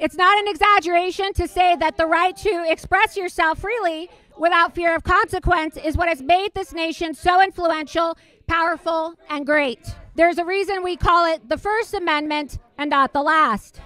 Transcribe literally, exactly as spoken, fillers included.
It's not an exaggeration to say that the right to express yourself freely without fear of consequence is what has made this nation so influential, powerful, and great. There's a reason we call it the First Amendment and not the last.